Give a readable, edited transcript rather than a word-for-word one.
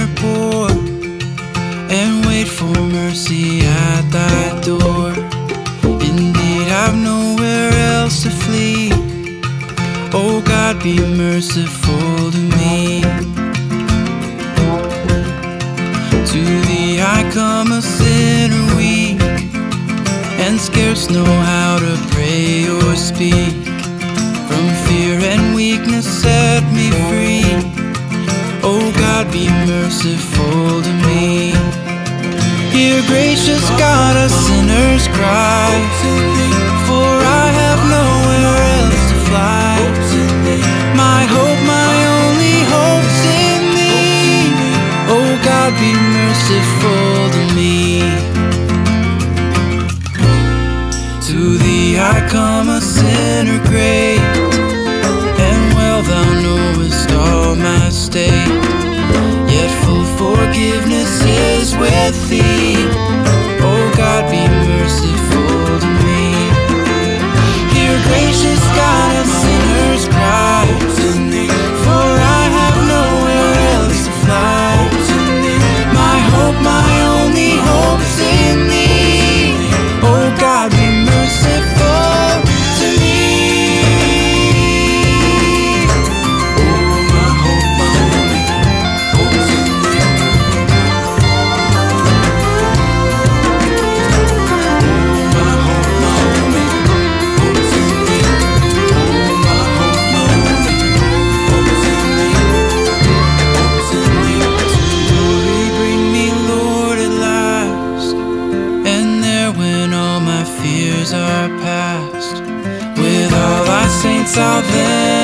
poor and wait for mercy at thy door. Indeed, I've nowhere else to flee. Oh God, be merciful to me. To thee I come a sinner weak, and scarce know how to pray or speak. From fear and weakness set me free. Oh God, be merciful to me. Hear, gracious God, a sinner's cry, for I have nowhere else to fly. My hope, my only hope's in thee. Oh God, be merciful to me. To thee I come a sinner great, and well thou knowest all my state. Yet full forgiveness is with thee. Oh God, be merciful to me. Hear, gracious God, a sinner's cry, for I have nowhere else to fly. My hope, my only hope's in thee. Oh God, be merciful to me. Oh, my hope, my only hope's in thee. Oh, my hope, my only hope's in thee. Oh, my hope, my only hope's in thee. Hope's in thee. To glory bring me, Lord, at last, and there when all my fears are past, with all thy saints I'll then